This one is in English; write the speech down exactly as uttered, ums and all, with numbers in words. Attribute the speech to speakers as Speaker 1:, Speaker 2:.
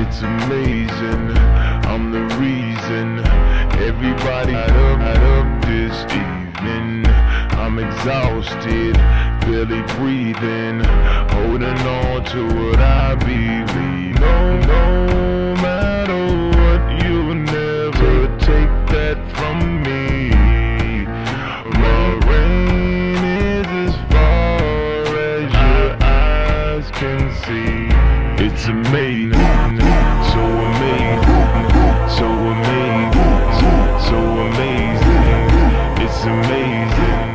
Speaker 1: It's amazing, I'm the reason everybody got up, got up this evening. I'm exhausted, barely breathing, holding on to what I believe. No, no matter what, you'll never take that from me. My reign is as far as your eyes can see. It's amazing, so amazing, so amazing, so amazing. It's amazing.